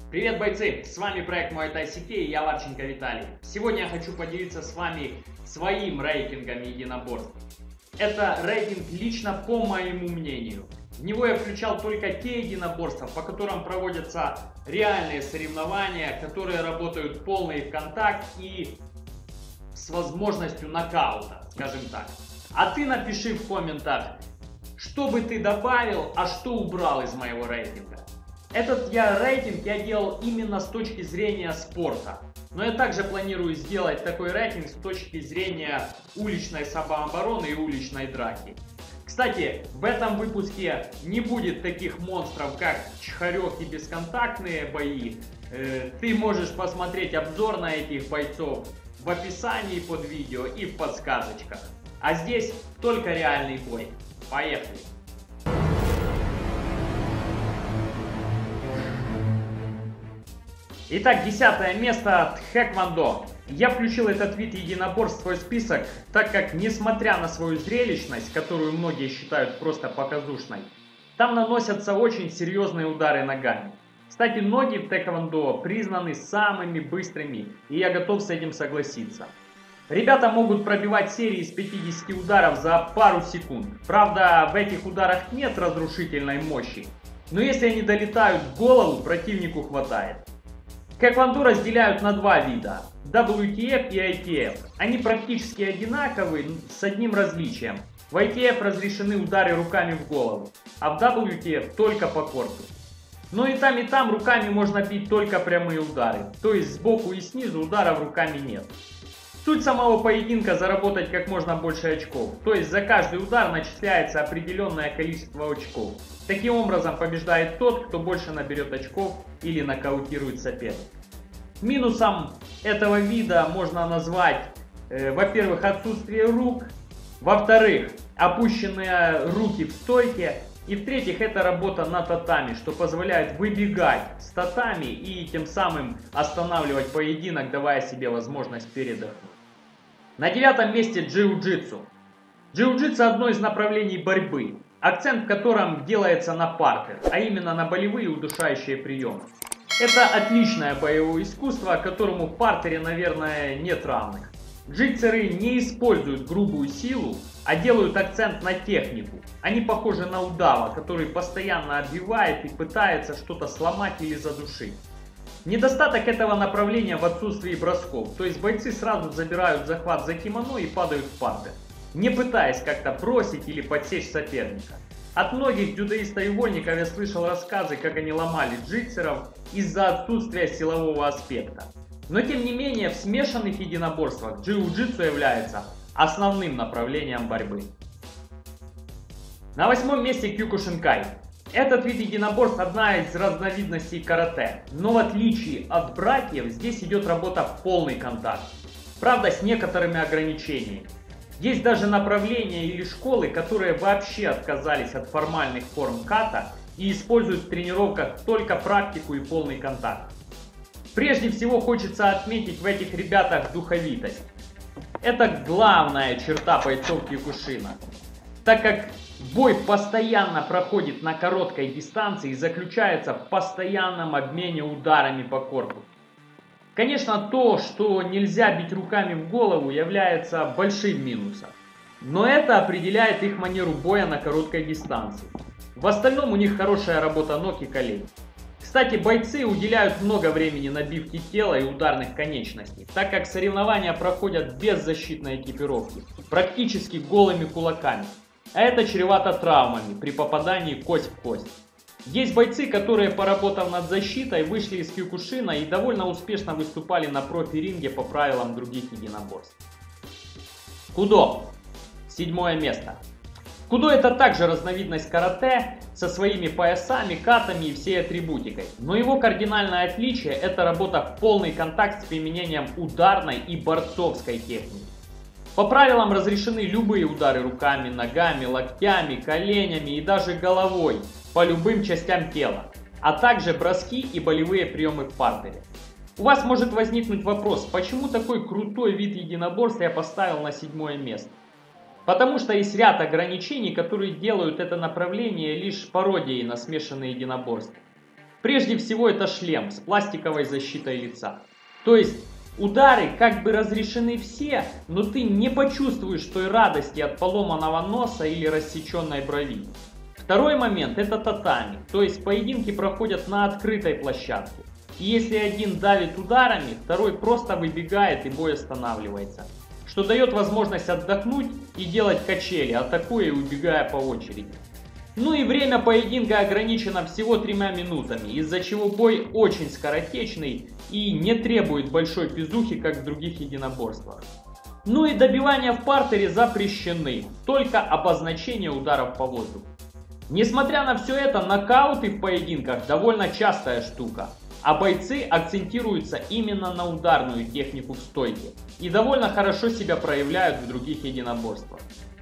Привет, бойцы! С вами проект Muay Thai CK и я Варченко Виталий. Сегодня я хочу поделиться с вами своим рейтингом единоборств. Это рейтинг лично по моему мнению. В него я включал только те единоборства, по которым проводятся реальные соревнования, которые работают полный контакт и с возможностью нокаута, скажем так. А ты напиши в комментах, что бы ты добавил, а что убрал из моего рейтинга. Этот рейтинг я делал именно с точки зрения спорта. Но я также планирую сделать такой рейтинг с точки зрения уличной самообороны и уличной драки. Кстати, в этом выпуске не будет таких монстров, как чхарек и бесконтактные бои. Ты можешь посмотреть обзор на этих бойцов в описании под видео и в подсказочках. А здесь только реальный бой. Поехали! Итак, 10 место Тхэквондо. Я включил этот вид единоборств в свой список, так как, несмотря на свою зрелищность, которую многие считают просто показушной, там наносятся очень серьезные удары ногами. Кстати, ноги в Тхэквондо признаны самыми быстрыми, и я готов с этим согласиться. Ребята могут пробивать серии из 50 ударов за пару секунд. Правда, в этих ударах нет разрушительной мощи, но если они долетают в голову, противнику хватает. Тхэквондо разделяют на два вида – WTF и ITF. Они практически одинаковы, с одним различием. В ITF разрешены удары руками в голову, а в WTF только по корпусу. Но и там руками можно бить только прямые удары, то есть сбоку и снизу ударов руками нет. Суть самого поединка – заработать как можно больше очков, то есть за каждый удар начисляется определенное количество очков. Таким образом побеждает тот, кто больше наберет очков или нокаутирует соперника. Минусом этого вида можно назвать, во-первых, отсутствие рук, во-вторых, опущенные руки в стойке, и в-третьих, это работа на татами, что позволяет выбегать с татами и тем самым останавливать поединок, давая себе возможность передохнуть. На 9 месте джиу-джитсу. Джиу-джитсу одно из направлений борьбы, акцент в котором делается на партер, а именно на болевые удушающие приемы. Это отличное боевое искусство, которому в партере, наверное, нет равных. Джитсеры не используют грубую силу, а делают акцент на технику. Они похожи на удава, который постоянно отбивает и пытается что-то сломать или задушить. Недостаток этого направления в отсутствии бросков, то есть бойцы сразу забирают захват за кимоно и падают в партер, не пытаясь как-то бросить или подсечь соперника. От многих дзюдоистов и вольников я слышал рассказы, как они ломали джитсеров из-за отсутствия силового аспекта. Но тем не менее в смешанных единоборствах джиу-джитсу является основным направлением борьбы. На 8 месте Кюкушинкай. Этот вид единоборств одна из разновидностей карате, но в отличие от братьев здесь идет работа в полный контакт. Правда, с некоторыми ограничениями. Есть даже направления или школы, которые вообще отказались от формальных форм ката и используют в тренировках только практику и полный контакт. Прежде всего хочется отметить в этих ребятах духовитость. Это главная черта бойцов Кюкушина, так как бой постоянно проходит на короткой дистанции и заключается в постоянном обмене ударами по корпусу. Конечно, то, что нельзя бить руками в голову, является большим минусом. Но это определяет их манеру боя на короткой дистанции. В остальном у них хорошая работа ног и колен. Кстати, бойцы уделяют много времени набивке тела и ударных конечностей, так как соревнования проходят без защитной экипировки, практически голыми кулаками. А это чревато травмами при попадании кость в кость. Есть бойцы, которые, поработав над защитой, вышли из Кюкушина и довольно успешно выступали на профи-ринге по правилам других единоборств. Кудо. 7 место. Кудо это также разновидность карате со своими поясами, катами и всей атрибутикой. Но его кардинальное отличие это работа в полный контакт с применением ударной и борцовской техники. По правилам разрешены любые удары руками, ногами, локтями, коленями и даже головой по любым частям тела, а также броски и болевые приемы в партере. У вас может возникнуть вопрос, почему такой крутой вид единоборства я поставил на 7 место? Потому что есть ряд ограничений, которые делают это направление лишь пародией на смешанные единоборства. Прежде всего это шлем с пластиковой защитой лица. То есть удары как бы разрешены все, но ты не почувствуешь той радости от поломанного носа или рассеченной брови. Второй момент это татами, то есть поединки проходят на открытой площадке. И если один давит ударами, второй просто выбегает и бой останавливается. Что дает возможность отдохнуть и делать качели, атакуя и убегая по очереди. Ну и время поединка ограничено всего 3 минутами, из-за чего бой очень скоротечный и не требует большой физухи, как в других единоборствах. Ну и добивания в партере запрещены, только обозначение ударов по воздуху. Несмотря на все это, нокауты в поединках довольно частая штука, а бойцы акцентируются именно на ударную технику в стойке и довольно хорошо себя проявляют в других единоборствах.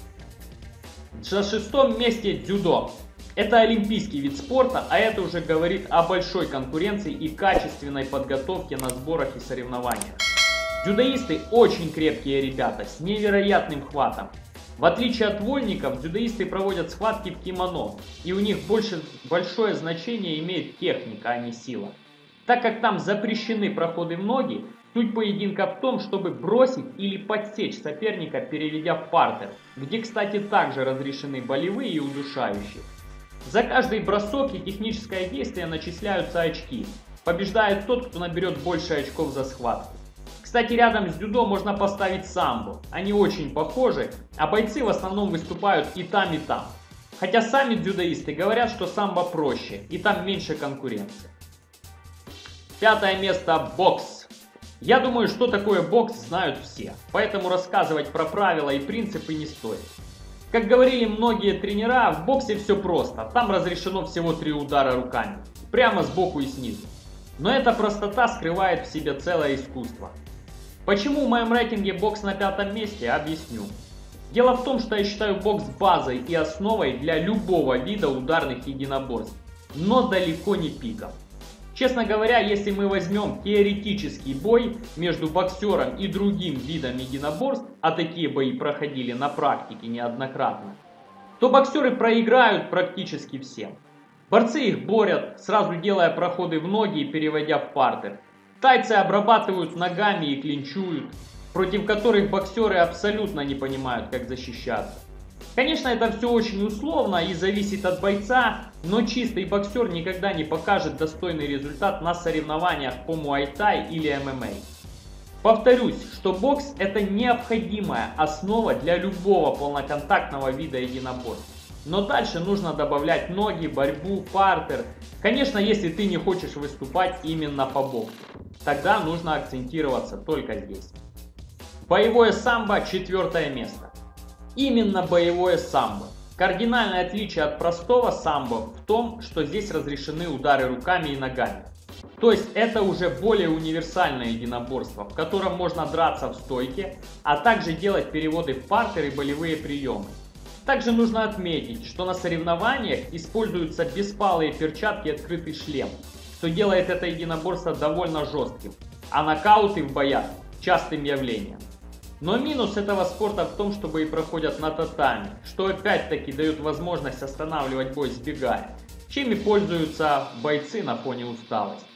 На 6-м месте дзюдо. Это олимпийский вид спорта, а это уже говорит о большой конкуренции и качественной подготовке на сборах и соревнованиях. Дзюдоисты очень крепкие ребята с невероятным хватом. В отличие от вольников, дзюдоисты проводят схватки в кимоно, и у них большое значение имеет техника, а не сила. Так как там запрещены проходы в ноги, суть поединка в том, чтобы бросить или подсечь соперника, переведя в партер, где, кстати, также разрешены болевые и удушающие. За каждый бросок и техническое действие начисляются очки. Побеждает тот, кто наберет больше очков за схватку. Кстати, рядом с дзюдо можно поставить самбо. Они очень похожи, а бойцы в основном выступают и там, и там. Хотя сами дзюдоисты говорят, что самбо проще, и там меньше конкуренции. 5-е место – бокс. Я думаю, что такое бокс, знают все, поэтому рассказывать про правила и принципы не стоит. Как говорили многие тренера, в боксе все просто, там разрешено всего 3 удара руками, прямо сбоку и снизу. Но эта простота скрывает в себе целое искусство. Почему в моем рейтинге бокс на 5-м месте, объясню. Дело в том, что я считаю бокс базой и основой для любого вида ударных единоборств, но далеко не пиком. Честно говоря, если мы возьмем теоретический бой между боксером и другим видом единоборств, а такие бои проходили на практике неоднократно, то боксеры проиграют практически всем. Борцы их борят, сразу делая проходы в ноги и переводя в партер. Тайцы обрабатывают ногами и клинчуют, против которых боксеры абсолютно не понимают, как защищаться. Конечно, это все очень условно и зависит от бойца, но чистый боксер никогда не покажет достойный результат на соревнованиях по муай-тай или ММА. Повторюсь, что бокс это необходимая основа для любого полноконтактного вида единоборств. Но дальше нужно добавлять ноги, борьбу, партер. Конечно, если ты не хочешь выступать именно по боксу, тогда нужно акцентироваться только здесь. Боевое самбо, 4-е место. Именно боевое самбо. Кардинальное отличие от простого самбо в том, что здесь разрешены удары руками и ногами. То есть это уже более универсальное единоборство, в котором можно драться в стойке, а также делать переводы в партер и болевые приемы. Также нужно отметить, что на соревнованиях используются беспалые перчатки и открытый шлем, что делает это единоборство довольно жестким, а нокауты в боях частым явлением. Но минус этого спорта в том, что бои проходят на татами, что опять-таки дает возможность останавливать бой сбегая, чем и пользуются бойцы на фоне усталости.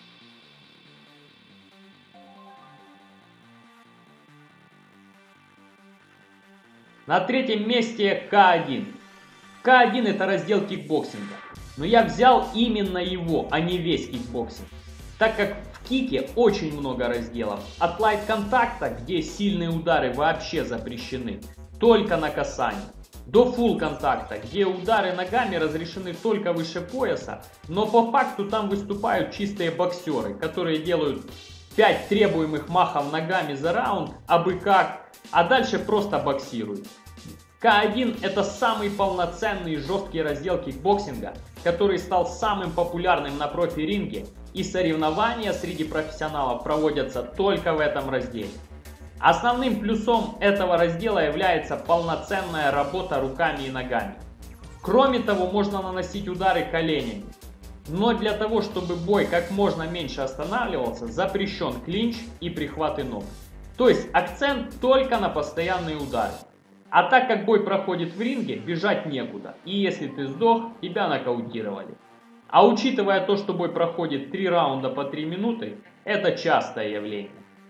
На 3-м месте К1. К1 это раздел кикбоксинга, но я взял именно его, а не весь кикбоксинг, так как в кике очень много разделов, от лайт-контакта, где сильные удары вообще запрещены, только на касание, до фулл-контакта, где удары ногами разрешены только выше пояса, но по факту там выступают чистые боксеры, которые делают 5 требуемых махов ногами за раунд, абы как, а дальше просто боксируют. К1 это самый полноценный и жесткий раздел кикбоксинга, который стал самым популярным на профи-ринге, и соревнования среди профессионалов проводятся только в этом разделе. Основным плюсом этого раздела является полноценная работа руками и ногами. Кроме того, можно наносить удары коленями. Но для того, чтобы бой как можно меньше останавливался, запрещен клинч и прихваты ног. То есть акцент только на постоянные удары. А так как бой проходит в ринге, бежать некуда. И если ты сдох, тебя нокаутировали. А учитывая то, что бой проходит 3 раунда по 3 минуты, это частое явление.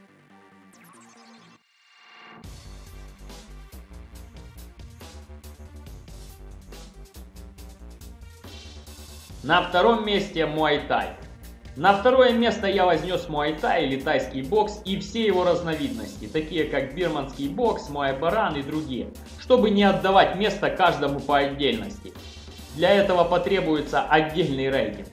На втором месте муай-тай. На второе место я вознес муай-тай или тайский бокс и все его разновидности, такие как бирманский бокс, муай-баран и другие, чтобы не отдавать место каждому по отдельности. Для этого потребуется отдельный рейтинг.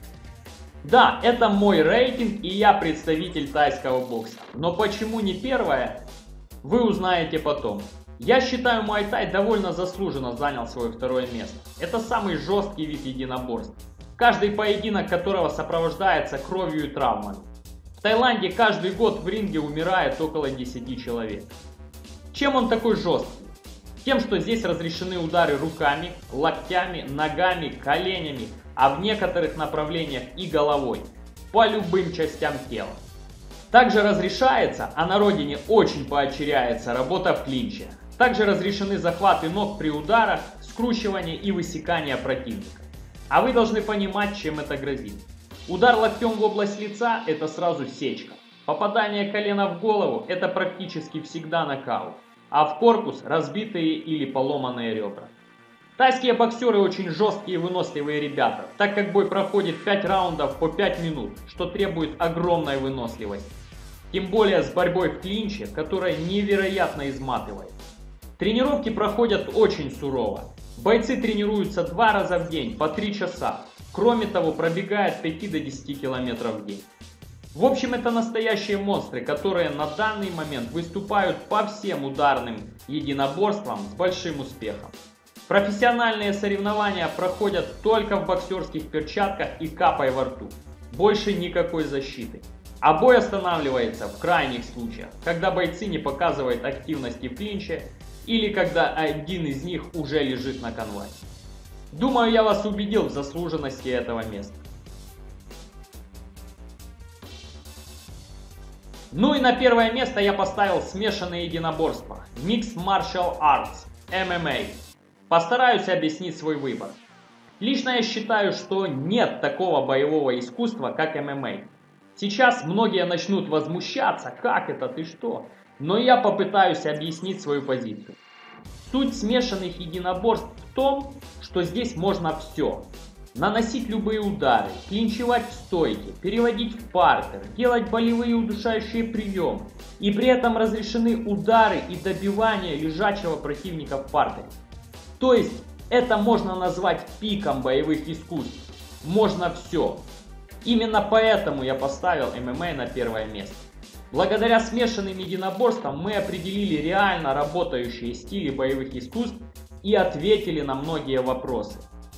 Да, это мой рейтинг и я представитель тайского бокса, но почему не первое, вы узнаете потом. Я считаю, муай-тай довольно заслуженно занял свое второе место. Это самый жесткий вид единоборств. Каждый поединок которого сопровождается кровью и травмами. В Таиланде каждый год в ринге умирает около 10 человек. Чем он такой жесткий? Тем, что здесь разрешены удары руками, локтями, ногами, коленями, а в некоторых направлениях и головой, по любым частям тела. Также разрешается, а на родине очень поощряется работа в клинче. Также разрешены захваты ног при ударах, скручивание и высекание противника. А вы должны понимать, чем это грозит. Удар локтем в область лица – это сразу сечка. Попадание колена в голову – это практически всегда нокаут. А в корпус – разбитые или поломанные ребра. Тайские боксеры очень жесткие и выносливые ребята, так как бой проходит 5 раундов по 5 минут, что требует огромной выносливости. Тем более с борьбой в клинче, которая невероятно изматывает. Тренировки проходят очень сурово. Бойцы тренируются 2 раза в день по 3 часа. Кроме того, пробегают от 5 до 10 километров в день. В общем, это настоящие монстры, которые на данный момент выступают по всем ударным единоборствам с большим успехом. Профессиональные соревнования проходят только в боксерских перчатках и капой во рту. Больше никакой защиты. А бой останавливается в крайних случаях, когда бойцы не показывают активности в клинче или когда один из них уже лежит на канвасе. Думаю, я вас убедил в заслуженности этого места. Ну и на первое место я поставил смешанные единоборства, Mixed Martial Arts, MMA. Постараюсь объяснить свой выбор. Лично я считаю, что нет такого боевого искусства, как MMA. Сейчас многие начнут возмущаться, как это, ты что? Но я попытаюсь объяснить свою позицию. Суть смешанных единоборств в том, что здесь можно все. Наносить любые удары, клинчевать в стойке, переводить в партер, делать болевые удушающие приемы. И при этом разрешены удары и добивание лежачего противника в партере. То есть это можно назвать пиком боевых искусств. Можно все. Именно поэтому я поставил ММА на первое место. Благодаря смешанным единоборствам мы определили реально работающие стили боевых искусств и ответили на многие вопросы.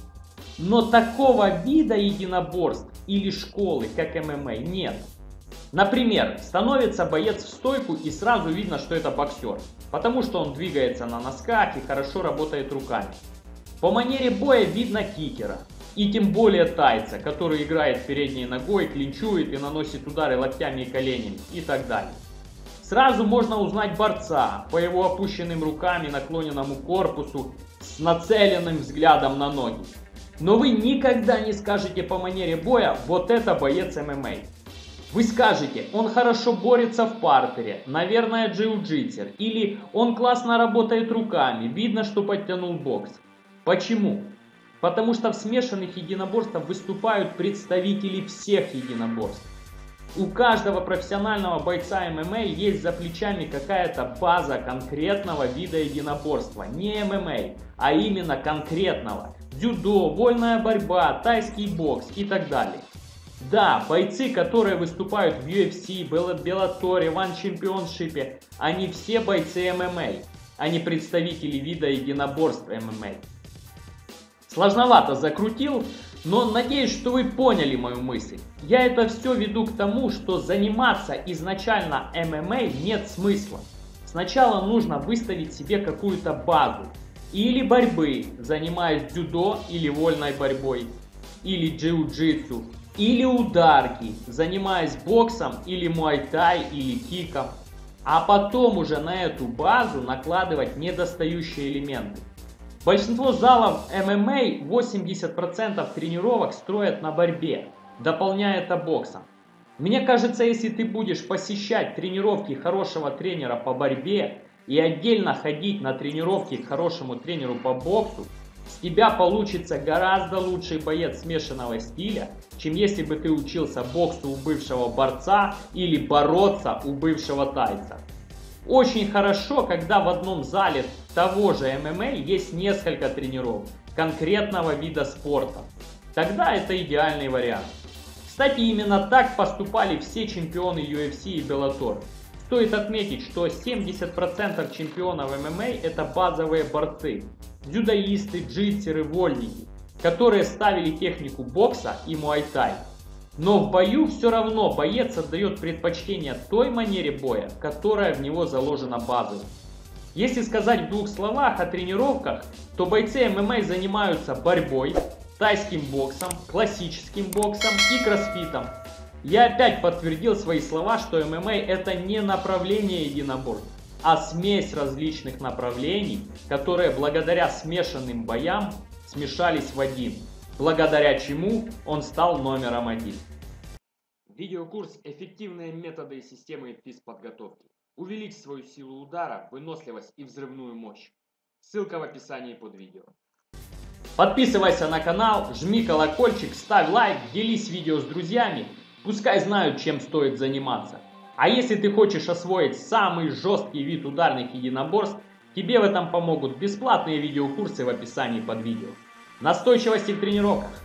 Но такого вида единоборств или школы, как ММА, нет. Например, становится боец в стойку и сразу видно, что это боксер, потому что он двигается на носках и хорошо работает руками. По манере боя видно кикера. И тем более тайца, который играет передней ногой, клинчует и наносит удары локтями и коленями и так далее. Сразу можно узнать борца по его опущенным рукам и наклоненному корпусу с нацеленным взглядом на ноги. Но вы никогда не скажете по манере боя: вот это боец ММА. Вы скажете: он хорошо борется в партере, наверное джиу-джитсер, или он классно работает руками, видно, что подтянул бокс. Почему? Потому что в смешанных единоборствах выступают представители всех единоборств. У каждого профессионального бойца ММА есть за плечами какая-то база конкретного вида единоборства. Не ММА, а именно конкретного. Дзюдо, вольная борьба, тайский бокс и так далее. Да, бойцы, которые выступают в UFC, Беллаторе, One Championship, они все бойцы ММА, а не представители вида единоборств ММА. Сложновато закрутил, но надеюсь, что вы поняли мою мысль. Я это все веду к тому, что заниматься изначально ММА нет смысла. Сначала нужно выставить себе какую-то базу. Или борьбы, занимаясь дзюдо или вольной борьбой, или джиу-джитсу. Или ударки, занимаясь боксом или муай-тай или киком. А потом уже на эту базу накладывать недостающие элементы. Большинство залов ММА 80% тренировок строят на борьбе, дополняя это боксом. Мне кажется, если ты будешь посещать тренировки хорошего тренера по борьбе и отдельно ходить на тренировки к хорошему тренеру по боксу, с тебя получится гораздо лучший боец смешанного стиля, чем если бы ты учился боксу у бывшего борца или бороться у бывшего тайца. Очень хорошо, когда в одном зале того же ММА есть несколько тренеров конкретного вида спорта. Тогда это идеальный вариант. Кстати, именно так поступали все чемпионы UFC и Bellator. Стоит отметить, что 70% чемпионов ММА это базовые борцы, дзюдоисты, джитсеры, вольники, которые ставили технику бокса и муай-тай. Но в бою все равно боец отдает предпочтение той манере боя, которая в него заложена базово. Если сказать в двух словах о тренировках, то бойцы ММА занимаются борьбой, тайским боксом, классическим боксом и кроссфитом. Я опять подтвердил свои слова, что ММА это не направление единоборств, а смесь различных направлений, которые благодаря смешанным боям смешались в один, благодаря чему он стал номером 1. Видеокурс «Эффективные методы и системы физподготовки». Увеличь свою силу удара, выносливость и взрывную мощь. Ссылка в описании под видео. Подписывайся на канал, жми колокольчик, ставь лайк, делись видео с друзьями, пускай знают, чем стоит заниматься. А если ты хочешь освоить самый жесткий вид ударных единоборств, тебе в этом помогут бесплатные видеокурсы в описании под видео. Настойчивости в тренировках!